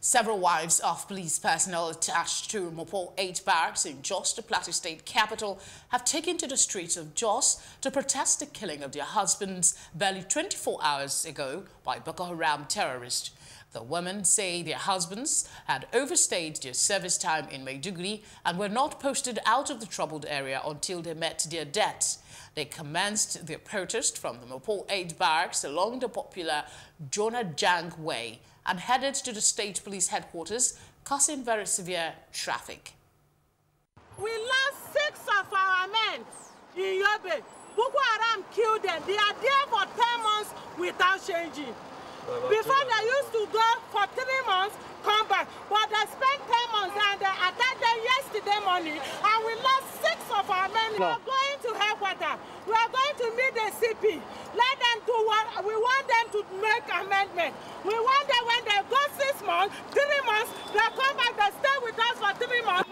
Several wives of police personnel attached to Mopol 8 Barracks in Jos the Plateau state capital have taken to the streets of Jos to protest the killing of their husbands barely 24 hours ago by Boko Haram terrorists. The women say their husbands had overstayed their service time in Maiduguri and were not posted out of the troubled area until they met their deaths. They commenced their protest from the Mopol 8 Barracks along the popular Jonah Jang Way and headed to the state police headquarters, causing very severe traffic. We lost 6 of our men in Yobe. Boko Haram killed them. They are there for 10 months without changing. Before they used to go for 3 months, come back. But they spent 10 months and they attacked them yesterday morning and we lost 6 of our men. We are going to headquarters. We are going to meet the CP. Let them do what we want them to make amendment. We want them when they go 6 months, 3 months, they come back, they stay with us for 3 months.